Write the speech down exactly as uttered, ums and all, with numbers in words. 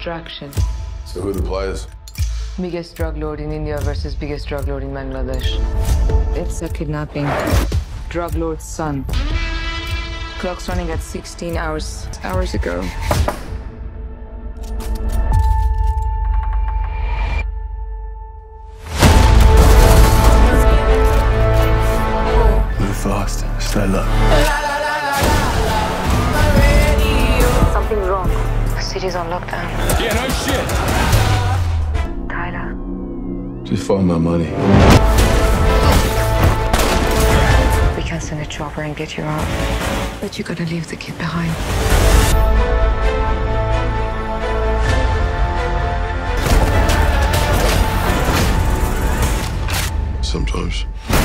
distraction. So who are the players? Biggest drug lord in India versus biggest drug lord in Bangladesh. It's a kidnapping. Drug lord's son. Clock's running at sixteen hours. Hours ago. Move fast. Stay low. Something's wrong. The city's on lockdown. Yeah, no shit. Tyler. Just find my money. We can send a chopper and get you out. But you gotta leave the kid behind. Sometimes.